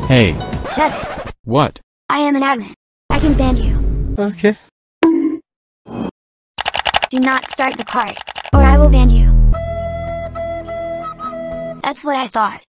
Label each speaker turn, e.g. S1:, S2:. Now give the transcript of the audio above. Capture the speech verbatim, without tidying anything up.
S1: Hey.
S2: Shut it.
S1: What?
S2: I am an admin. I can ban you.
S1: Okay.
S2: Do not start the card, or I will ban you. That's what I thought.